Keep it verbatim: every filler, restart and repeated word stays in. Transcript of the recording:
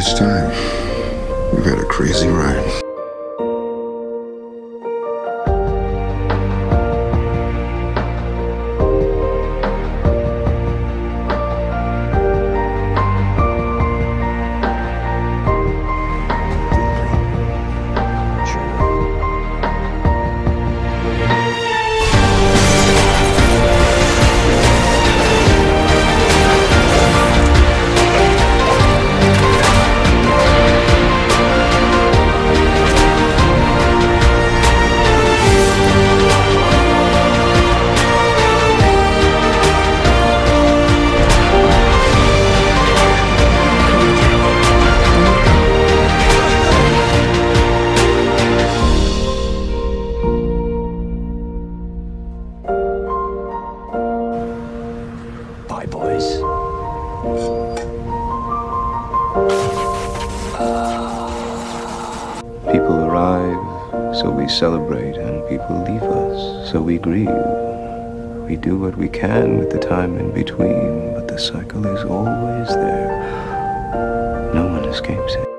Each time, we've had a crazy ride. Bye, boys. People arrive, so we celebrate, and people leave us, so we grieve. We do what we can with the time in between, but the cycle is always there. No one escapes it.